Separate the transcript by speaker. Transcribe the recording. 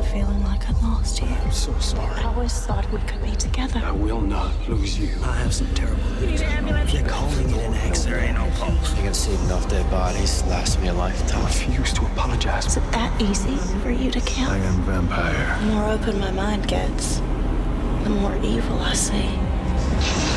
Speaker 1: feeling like I lost you.
Speaker 2: I'm so sorry.
Speaker 1: I always thought we could be together.
Speaker 2: I will not lose you.
Speaker 3: I have some terrible news. If you're calling it an accident,
Speaker 4: There ain't no pulse.
Speaker 3: you're gonna see enough dead bodies last me a lifetime.
Speaker 2: I refuse to apologize.
Speaker 1: Is it that easy for you to
Speaker 2: I
Speaker 1: kill?
Speaker 2: am vampire.
Speaker 1: The more open my mind gets, the more evil I see.